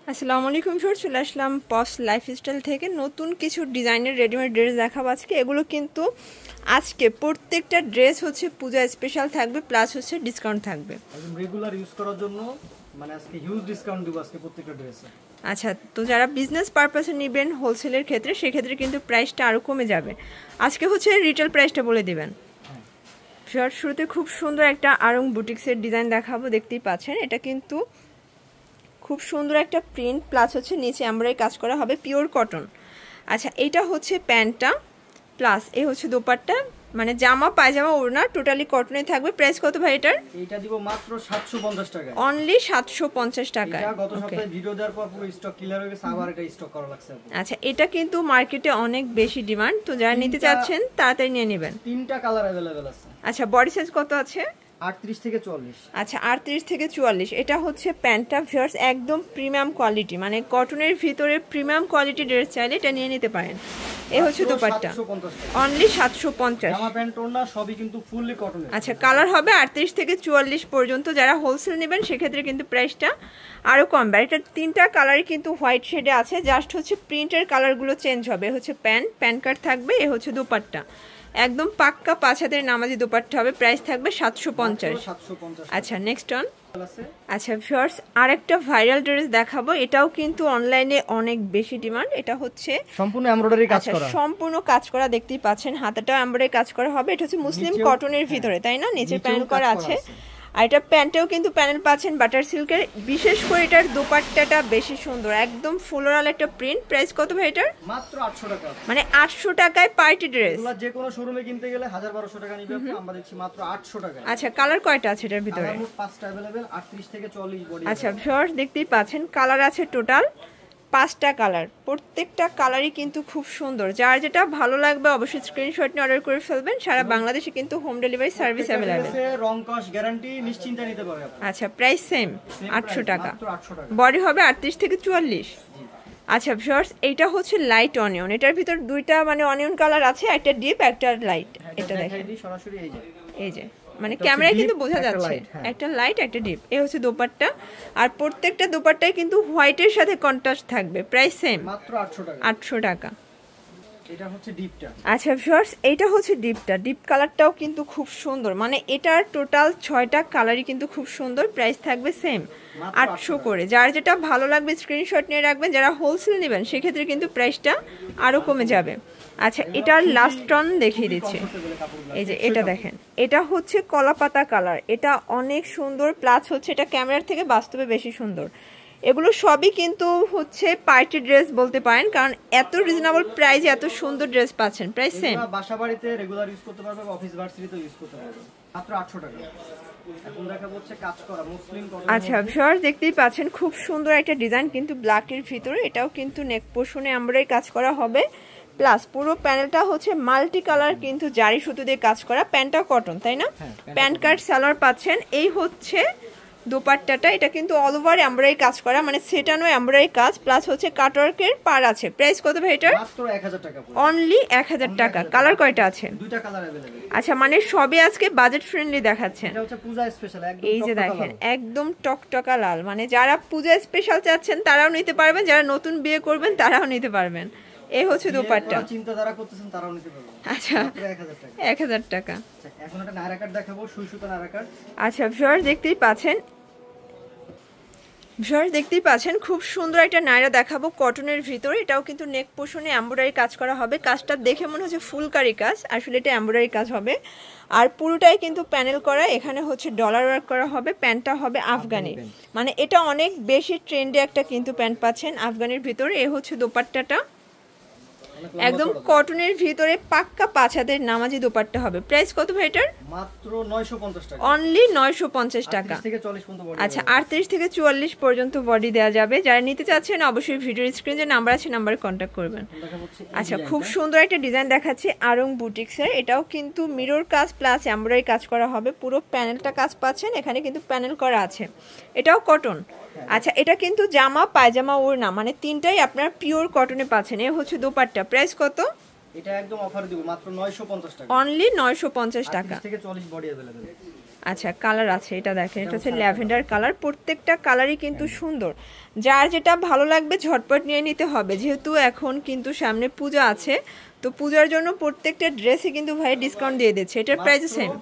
আসসালামু আলাইকুম স্যার, চলে আসলাম পস লাইফস্টাইল থেকে নতুন কিছু ডিজাইনের রেডিমেড ড্রেস দেখাবো আজকে। এগুলো কিন্তু আজকে প্রত্যেকটা ড্রেস হচ্ছে পূজা স্পেশাল থাকবে, প্লাস হচ্ছে ডিসকাউন্ট থাকবে একদম রেগুলার ইউজ করার জন্য। মানে আজকে হিউজ ডিসকাউন্ট দিব আজকে প্রত্যেকটা ড্রেসে। আচ্ছা, তো যারা বিজনেস পারপাসে নেবেন হোলসেলের ক্ষেত্রে, সেক্ষেত্রে কিন্তু প্রাইসটা আরও কমে যাবে। আজকে হচ্ছে রিটেল প্রাইসটা বলে দিবেন। স্যার শুরুতে খুব সুন্দর একটা আরং বুটিক্সের ডিজাইন দেখাবো, দেখতেই পাচ্ছেন। এটা কিন্তু খুব সুন্দর একটা প্রিন্ট, প্লাস হচ্ছে নিচে এমব্রয়ডারি কাজ করা হবে, পিওর কটন। আচ্ছা, এইটা হচ্ছে প্যান্টটা, প্লাস এই হচ্ছে দোপাট্টা, মানে জামা পায়জামা ওড়না টোটালি কটনে থাকবে। প্রাইস কত ভাই এটার? এটা দিব মাত্র 750 টাকা, অনলি 750 টাকা। এটা গত সপ্তাহে ভিডিও দেওয়ার পর পুরো স্টক ক্লিয়ার হয়ে গেছে, আবার এটা স্টক করা লাগছে। আচ্ছা, এটা কিন্তু মার্কেটে অনেক বেশি ডিমান্ড, তো যারা নিতে চাচ্ছেন তাড়াতাড়ি নিয়ে নেবেন। তিনটা কালার अवेलेबल আছে। আচ্ছা, বডি সাইজ কত আছে? 38 থেকে 44। আচ্ছা, 38 থেকে 44। এটা হচ্ছে প্যান্টটা ভিউয়ার্স, একদম প্রিমিয়াম কোয়ালিটি, মানে কটনের ভিতরে প্রিমিয়াম কোয়ালিটি ড্রেস চাইলে এটা নিয়ে নিতে পারেন। এই হচ্ছে দোপাট্টা, অনলি 750। জামা প্যান্ট ওড়না সবই কিন্তু ফুললি কটনের। আচ্ছা, কালার হবে 38 থেকে 44 পর্যন্ত। যারা হোলসেল নেবেন সেক্ষেত্রে কিন্তু প্রাইসটা আরও কমবে। এটা তিনটা কালারই কিন্তু হোয়াইট শেডে আছে, জাস্ট হচ্ছে প্রিন্টের কালারগুলো চেঞ্জ হবে। হচ্ছে প্যান কার্ড থাকবে, এ হচ্ছে দোপাট্টা, একদম পাক্কা 5 হাতের নামাজি দোপাট্টা হবে। প্রাইস থাকবে 750। আচ্ছা, নেক্সট অন। আচ্ছা ভিউয়ার্স, আরেকটা ভাইরাল ড্রেস দেখাবো, এটাও কিন্তু অনলাইনে অনেক বেশি ডিমান্ড। এটা হচ্ছে সম্পূর্ণ এমব্রয়ডারি কাজ করা, সম্পূর্ণ কাজ করা, দেখতেই পাচ্ছেন। হাতাটাও এমব্রয়ডারি কাজ করা হবে। এটা হচ্ছে মুসলিম কটনের ভিতরে, তাই না? নিচে প্যানেল করা আছে। আর এটা প্যান্টেও কিন্তু প্যানেল পাচ্ছেন বাটার সিল্কের। বিশেষ করে এটার দোপাট্টাটা বেশি সুন্দর, একদম ফ্লোরাল একটা প্রিন্ট। প্রাইস কত ভাই এটার? মাত্র 800 টাকা, মানে 800 টাকায় পার্টি ড্রেস। এগুলা যে কোনো শোরুমে কিনতে গেলে 1000-1200 টাকা নিবে, আমরা দিচ্ছি মাত্র 800 টাকা। আচ্ছা, কালার কয়টা আছে এটার ভিতরে? কালার মোট 5টা अवेलेबल, 38 থেকে 44 বডি। আচ্ছা ভিউয়ার্স, দেখতেই পাচ্ছেন কালার আছে টোটাল 5টা কালার। প্রত্যেকটা কালারই কিন্তু খুব সুন্দর। যার যেটা ভালো লাগবে অবশ্যই স্ক্রিনশট নিয়ে অর্ডার করে ফেলবেন। সারা বাংলাদেশে কিন্তু হোম ডেলিভারি সার্ভিস अवेलेबल। রং কস গ্যারান্টি, নিশ্চিন্তে নিতে পারবেন। আচ্ছা, প্রাইস সেম 800 টাকা। মাত্র 800 টাকা। বডি হবে 38 থেকে 44। আচ্ছা ভিউয়ার্স, এইটা হচ্ছে লাইট অনিয়ন। এটার ভিতর দুইটা মানে অনিয়ন কালার আছে, একটা ডিপ একটা লাইট। এটা দেখেন সরাসরি এই যে, মানে ক্যামেরায় কিন্তু বোঝা যাচ্ছে একটা লাইট একটা ডিপ। এই হচ্ছে দোপাট্টা, আর প্রত্যেকটা দোপাট্টায় কিন্তু হোয়াইটের সাথে কন্ট্রাস্ট থাকবে। প্রাইস সেম মাত্র 800 টাকা। 800 টাকা। এটা হচ্ছে ডিপটা। আচ্ছা ভিউয়ার্স, এইটা হচ্ছে ডিপটা। ডিপ কালারটাও কিন্তু খুব সুন্দর, মানে এটার টোটাল 6টা কালারই কিন্তু খুব সুন্দর। প্রাইস থাকবে সেম 800 করে। যার যেটা ভালো লাগবে স্ক্রিনশট নিয়ে রাখবেন। যারা হোলসেল নেবেন সেক্ষেত্রে কিন্তু প্রাইসটা আরও কমে যাবে। আচ্ছা, এটার লাস্ট টন দেখিয়ে দিচ্ছি। এই যে এটা দেখেন, এটা হচ্ছে কলাপাতা কালার। এটা অনেক সুন্দর, প্লাস হচ্ছে এটা ক্যামেরার থেকে বাস্তবে বেশি সুন্দর। এগুলো সবই কিন্তু হচ্ছে পার্টি ড্রেস বলতে পারেন, কারণ এত রিজনেবল প্রাইসে এত সুন্দর ড্রেস পাচ্ছেন। প্রাইস সেম, বাসা বাড়িতে রেগুলার ইউজ করতে পারবে, অফিস ভার্সিটিতে ইউজ করতে পারবে। মাত্র 800 টাকা। এখন দেখাবো হচ্ছে কাজ করা মুসলিম কটন। আচ্ছা ভিউয়ার্স, দেখতেই পাচ্ছেন খুব সুন্দর একটা ডিজাইন কিন্তু ব্ল্যাকের ভিতরে। এটাও কিন্তু নেক পোর্শনে এমব্রয়ডারি কাজ করা হবে, প্লাস পুরো প্যানেলটা হচ্ছে মাল্টি কালার কিন্তু জারি সুতো দিয়ে কাজ করা। প্যান্টটা কটন, তাই না? প্যান্ট কার্ড সালোয়ার পাচ্ছেন। এই হচ্ছে দোপাট্টাটা, এটা কিন্তু অল ওভার এমব্রয়ডারি কাজ করা, মানে সেটানো এমব্রয়ডারি কাজ, প্লাস হচ্ছে কাটওয়ার্কের পার আছে। প্রাইস কত ভাই এটার? মাত্র 1000 টাকা, অনলি 1000 টাকা। কালার কয়টা আছে? দুইটা কালার अवेलेबल। আচ্ছা, মানে সবই আজকে বাজেট ফ্রেন্ডলি দেখাচ্ছেন। এটা হচ্ছে পূজা স্পেশাল, একদম এই যে দেখেন একদম টকটকা লাল, মানে যারা পূজা স্পেশাল চাচ্ছেন তারাও নিতে পারবেন, যারা নতুন বিয়ে করবেন তারাও নিতে পারবেন। এই হচ্ছে দোপাট্টা, চিন্তা যারা করতেছেন তারাও নিতে পারবেন। আচ্ছা, 1000 টাকা। এখন একটা নায়রা কাট দেখাবো, সুই সুতা নায়রা কাট। আচ্ছা ভিউয়ার্স, দেখতেই পাচ্ছেন খুব সুন্দর একটা নায়রা দেখাবো কটনের ভিতরে। এটাও কিন্তু নেক পোর্শনে এমব্রয়ডারি কাজ করা হবে। কাজটা দেখে মনে হচ্ছে ফুলকারি কাজ, আসলে এটা এমব্রয়ডারি কাজ হবে। আর পুরোটাই কিন্তু প্যানেল করা, এখানে হচ্ছে ডলার ওয়ার্ক করা হবে। প্যান্টটা হবে আফগানি, মানে এটা অনেক বেশি ট্রেন্ডে একটা কিন্তু প্যান্ট পাচ্ছেন আফগানির ভিতরে। এ হচ্ছে দোপাট্টাটা, একদম কটনের ভিতরে পাক্কা 5 হাতের নামাজি দোপাট্টা হবে। প্রাইস কত ভাই এটার? মাত্র 950 টাকা, অনলি 950 টাকা। আচ্ছা, 38 থেকে 44 পর্যন্ত বডি দেওয়া যাবে। যারা নিতে চাচ্ছেন অবশ্যই ভিডিওর স্ক্রিনে নাম্বার আছে, নাম্বারে কন্ট্যাক্ট করবেন। আচ্ছা, খুব সুন্দর একটা ডিজাইন দেখাচ্ছি আরং বুটিক্সের। এটাও কিন্তু মিরর কাজ প্লাস এমব্রয়ডারি কাজ করা হবে। পুরো প্যানেলটা কাজ পাচ্ছেন, এখানে কিন্তু প্যানেল করা আছে। এটাও কটন। আচ্ছা, এটা কিন্তু জামা পায়জামা ওড়না মানে তিনটাই আপনার পিওর কটনে পাচ্ছেন। এ হচ্ছে দোপাট্টা। প্রাইস কত? এটা একদম অফার দিব, মাত্র 950 টাকা, অনলি 950 টাকা। 38 থেকে 40 বডি अवेलेबल। আচ্ছা কালার আছে, এটা দেখেন এটা হচ্ছে ল্যাভেন্ডার কালার। প্রত্যেকটা কালারই কিন্তু সুন্দর, যার যেটা ভালো লাগবে ঝটপট নিয়ে নিতে হবে, যেহেতু এখন কিন্তু সামনে পূজা আছে, তো পূজার জন্য প্রত্যেকটা ড্রেসে কিন্তু ভাই ডিসকাউন্ট দিয়ে দিচ্ছে। এটার প্রাইস সেম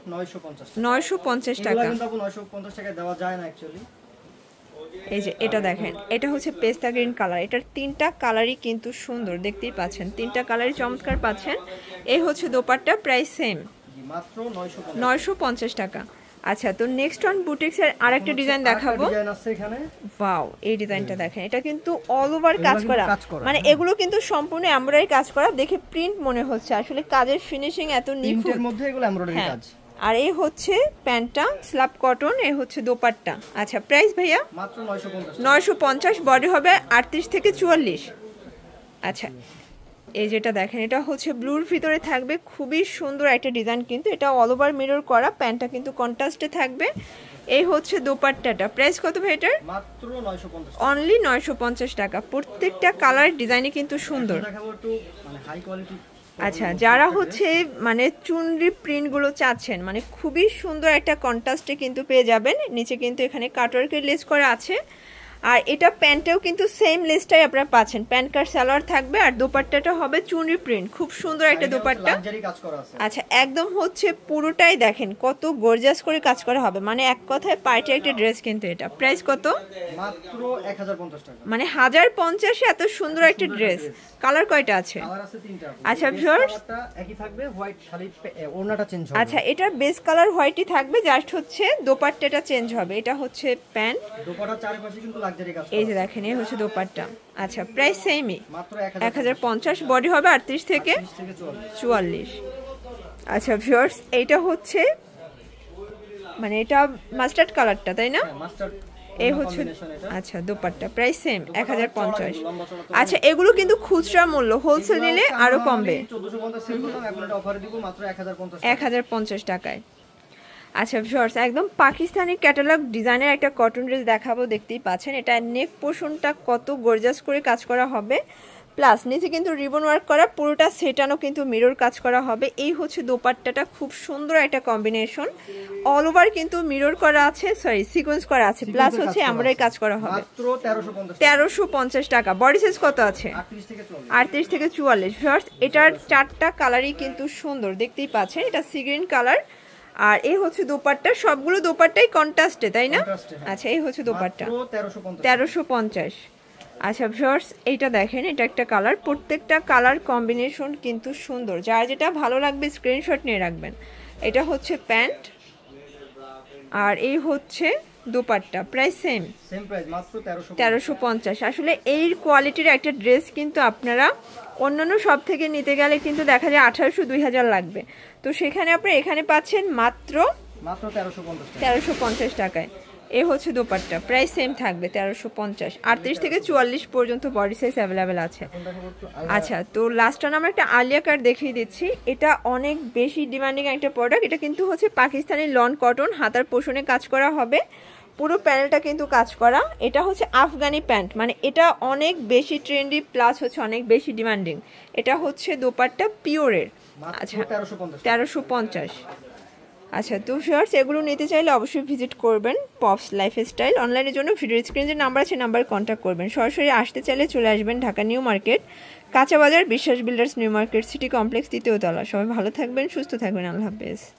950 টাকা। 950 টাকা দেওয়া যায় না অ্যাকচুয়ালি। এই যে এটা দেখেন, এটা হচ্ছে পেস্তা গ্রিন কালার। এটার তিনটা কালারই কিন্তু সুন্দর, দেখতেই পাচ্ছেন তিনটা কালারই চমৎকার পাচ্ছেন। এই হচ্ছে দোপাট্টা, প্রাইস সেম মাত্র 950 টাকা। আচ্ছা তো নেক্সট অন বুটিক্সের আরেকটা ডিজাইন দেখাবো। ওয়াও, এই ডিজাইনটা দেখেন, এটা কিন্তু অল ওভার কাজ করা, মানে এগুলো কিন্তু সম্পূর্ণ এমব্রয়ডারি কাজ করা। দেখে প্রিন্ট মনে হচ্ছে, আসলে কাজের ফিনিশিং এত নিখুঁত, এর মধ্যে এগুলো এমব্রয়ডারি কাজ। আর এই হচ্ছে প্যান্টটা স্ল্যাব কটন, এই হচ্ছে দোপাট্টা। আচ্ছা প্রাইস ভাইয়া মাত্র 950, বডি হবে 38 থেকে 44। আচ্ছা এই যেটা দেখেন, এটা হচ্ছে ব্লুর ভিতরে থাকবে, খুবই সুন্দর একটা ডিজাইন, কিন্তু এটা অল ওভার মিরর করা, প্যান্টটা কিন্তু কন্ট্রাস্টে থাকবে। এই হচ্ছে দোপাট্টাটা, প্রাইস কত ভাই এটার? মাত্র 950, অনলি 950 টাকা। প্রত্যেকটা কালার ডিজাইনই কিন্তু সুন্দর। দেখাবো একটু মানে হাই কোয়ালিটি। আচ্ছা যারা হচ্ছে মানে চুনরি প্রিন্টগুলো চাচ্ছেন, মানে খুবই সুন্দর একটা কন্ট্রাস্টে কিন্তু পেয়ে যাবেন। নিচে কিন্তু এখানে কাটওয়ার্কের লেস করা আছে, আর এটা প্যান্টেও কিন্তু সেম লেসটাই আপনারা পাচ্ছেন। প্যান্ট কাট সালোয়ার থাকবে, আর দোপাট্টাটা হবে চুনরি প্রিন্ট, খুব সুন্দর একটা দোপাট্টা। আচ্ছা একদম হচ্ছে পুরোটাই দেখেন কত গর্জিয়াস করে কাজ করা হবে, মানে এক কথায় পার্টি একটা ড্রেস। কিন্তু এটা প্রাইস কত? মাত্র 1050 টাকা, মানে 1050 এত সুন্দর একটা ড্রেস। কালার কয়টা আছে? কালার আছে 3টা। আচ্ছা ভিউয়ার্স, একই থাকবে, হোয়াইট, খালি ওড়নাটা চেঞ্জ হবে। আচ্ছা এটার বেস কালার হোয়াইটই থাকবে, জাস্ট হচ্ছে দোপাট্টাটা চেঞ্জ হবে। এটা হচ্ছে প্যান্ট, দোপাট্টার চারপাশে কিন্তু লাক্সারি কাজ। এই যে দেখেন, এই হচ্ছে দোপাট্টা। আচ্ছা প্রাইস সেমই মাত্র 1050, বডি হবে 38 থেকে 44। আচ্ছা ভিউয়ার্স, এইটা হচ্ছে মানে এটা মাস্টার্ড কালারটা, তাই না? মাস্টার্ড, এই হচ্ছে আচ্ছা দোপাট্টা, প্রাইস সেম 1050। আচ্ছা এগুলো কিন্তু খুচরা মূল্য, হোলসেল নিলে আরো কমবে। 1450 সেল করলাম, এখন এটা অফারে দিব মাত্র 1050 টাকায়। আচ্ছা ভিউয়ার্স, একদম পাকিস্তানি ক্যাটালগ ডিজাইনের একটা কটন ড্রেস দেখাবো, দেখতেই পাচ্ছেন। এটা নেক পোর্শনটা কত গর্জাস করে কাজ করা হবে, প্লাস নিচে কিন্তু রিবন ওয়ার্ক করা, পুরোটা সেটানো কিন্তু মিরর কাজ করা হবে। এই হচ্ছে দোপাট্টাটা, খুব সুন্দর একটা কম্বিনেশন, অল ওভার কিন্তু মিরর করা আছে, সরি সিকোয়েন্স করা আছে, প্লাস হচ্ছে এমব্রয়ডারি কাজ করা হবে। মাত্র 1350 টাকা। বডি সাইজ কত আছে? 38 থেকে 44। ভিউয়ার্স এটার চারটা কালারই কিন্তু সুন্দর, দেখতেই পাচ্ছেন। এটা সি গ্রিন কালার, আর এই হচ্ছে দোপাট্টা, সবগুলো দোপাট্টাই কন্ট্রাস্টে, তাই না? আচ্ছা এই হচ্ছে দোপাট্টা, 1350। আচ্ছা ভিউয়ার্স এইটা দেখেন, এটা একটা কালার, প্রত্যেকটা কালার কম্বিনেশন কিন্তু সুন্দর, যার যেটা ভালো লাগবে স্ক্রিনশট নিয়ে রাখবেন। এটা হচ্ছে প্যান্ট, আর এই হচ্ছে দোপাট্টা, প্রাইস সেম প্রাইস মাত্র 1350। আসলে এই কোয়ালিটির একটা ড্রেস কিন্তু আপনারা অন্যান্য সব থেকে নিতে গেলে কিন্তু দেখা যায় 1800-2000 লাগবে, তো সেখানে আপনি এখানে পাচ্ছেন মাত্র 1350 টাকায়। এই হচ্ছে দোপাট্টা, প্রাইস সেম থাকবে 1350। 38 থেকে 44 পর্যন্ত বডি সাইজ অ্যাভেলেবেল আছে। আচ্ছা তো লাস্ট টাইম আমরা একটা আলিয়া কাট দেখিয়ে দিচ্ছি, এটা অনেক বেশি ডিমান্ডিং একটা প্রোডাক্ট। এটা কিন্তু হচ্ছে পাকিস্তানি লন কটন, হাতার পোষণে কাজ করা হবে, পুরো প্যানেলটা কিন্তু কাজ করা। এটা হচ্ছে আফগানি প্যান্ট, মানে এটা অনেক বেশি ট্রেন্ডি, প্লাস হচ্ছে অনেক বেশি ডিমান্ডিং। এটা হচ্ছে দোপাট্টা পিওরের। আচ্ছা 1350। আচ্ছা তো ভিউয়ার্স এগুলো নিতে চাইলে অবশ্যই ভিজিট করবেন পপস লাইফস্টাইল। অনলাইনের জন্য ভিডিও স্ক্রিনে যে নাম্বার আছে নাম্বারে কন্ট্যাক্ট করবেন। সরাসরি আসতে চাইলে চলে আসবেন ঢাকা নিউ মার্কেট, কাঁচা বাজার, Biswas builders new market, city complex, 3য় তলা। সবাই ভালো থাকবেন, সুস্থ থাকবেন, আল্লাহ হাফেজ।